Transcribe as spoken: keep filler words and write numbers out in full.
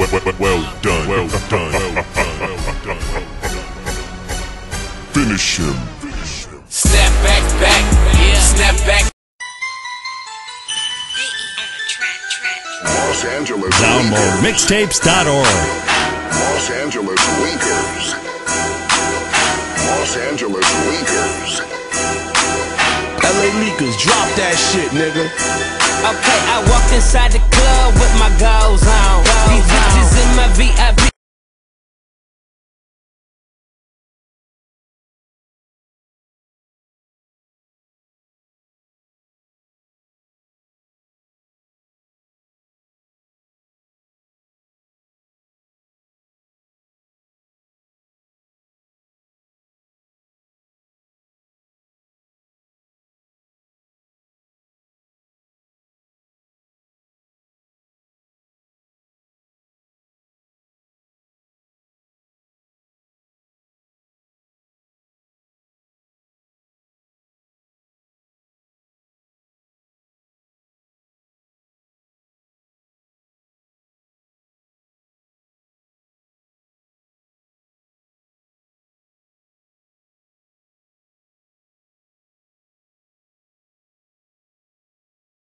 Well done. Well done. Finish him. Snap back, back, yeah. Snap back. Los Angeles Download mixtapes dot org. Los Angeles Leakers. Los Angeles Leakers. L A Leakers, drop that shit, nigga. Okay, I walked inside the club with my goals on. These bitches in my V I P